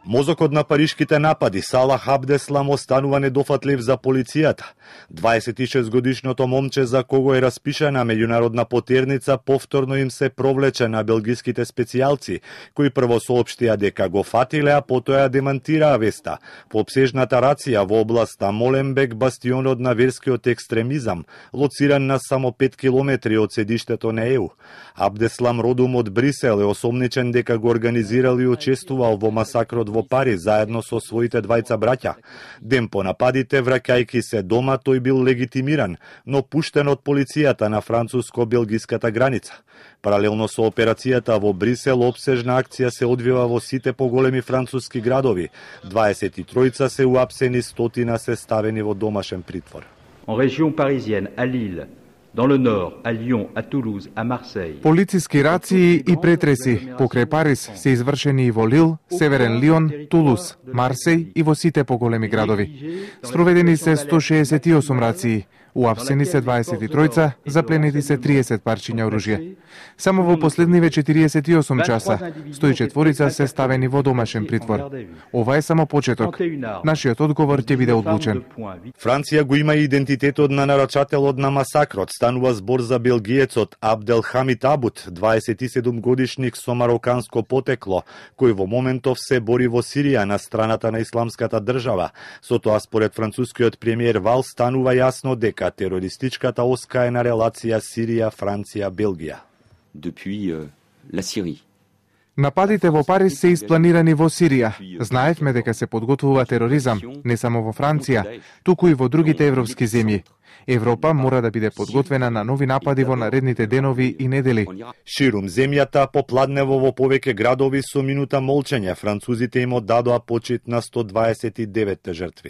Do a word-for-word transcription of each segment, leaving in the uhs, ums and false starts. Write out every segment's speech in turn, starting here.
Мозокот на паришките напади Салах Абдеслам останува недофатлив за полицијата. дваесет и шест годишното момче за кого е распишана меѓународна потерница повторно им се провлече на белгиските специјалци, кои прво соопштија дека го фатиле, а потоа демантираа веста. По обсежната рација во областа Моленбек, бастионот на верскиот екстремизам, лоциран на само пет километри од седиштето на Е У. Абдеслам, родом од Брисел, е осомничен дека го организирал и учествувал во масакрот во Париз заедно со своите двајца браќа. Ден по нападите, враќајќи се дома, тој бил легитимиран, но пуштен од полицијата на француско-белгиската граница. Паралелно со операцијата во Брисел, обсежна акција се одвива во сите поголеми француски градови. дваесет и тројца се уапсени, стотина се ставени во домашен притвор. En région parisienne, à Lille, dans le nord, à Lyon, à Toulouse, à Marseille. Полициски рации и претреси покрај Париз се извршени и во Лил, Северен Лион, Тулуз, Марсеј и во сите поголеми градови. Спроведени се сто шеесет и осум рации, уапсени се дваесет и тројца, запленети се триесет парчиња оружје. Само во последниве четириесет и осум часа, сто и четирица се ставени во домашен притвор. Ова е само почеток. Нашиот одговор ќе биде одлучен. Франција го има идентитетот на нарачателот на масакрот. Станува збор за белгиецот Абдел Хамид Абут, дваесет и седум годишник со мароканско потекло, кој во моментов се бори во Сирија на страната на Исламската држава. Со тоа, според францускиот премиер Вал, станува јасно дека терористичката оска е на релација Сирија-Франција-Белгија. Depuis euh, la Syrie. Нападите во Париз се испланирани во Сирија. Знаевме дека се подготвува тероризам, не само во Франција, туку и во другите европски земји. Европа мора да биде подготвена на нови напади во наредните денови и недели. Ширум земјата попладнево во повеќе градови со минута молчење. Французите им оддадоа почит на сто дваесет и девет жртви.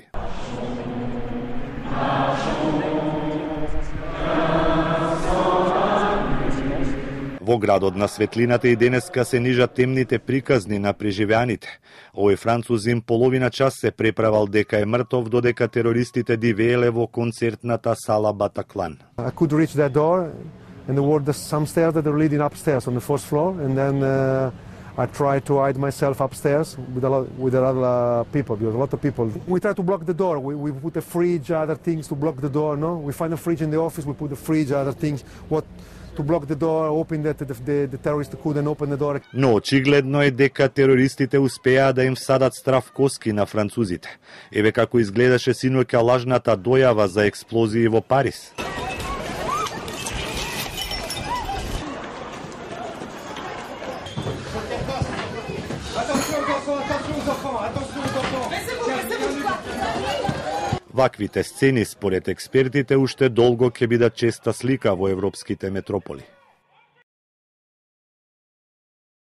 Во градот на светлината и денеска се нижат темните приказни на преживеаните. Овој французин половина час се преправал дека е мртов, додека терористите дивееле во концертната сала Батаклан. I could reach that door and there were some stairs that are leading upstairs on the first floor, and then uh, I tried to hide myself upstairs with a lot with a lot of people, because a lot of people. We try to block the door. We, we put a fridge, other things to block the door. No, we find a fridge in the office. We put a fridge, other things. What? To block the door, hoping that the, the, the terrorists couldn't open the door. Но очигледно е дека терористите успеа да им садат страв коски на французите. Еве како изгледаше синоќа лажната дојава за експлозии во Париз. Ваквите сцени, според експертите, уште долго ќе бидат честа слика во европските метрополи.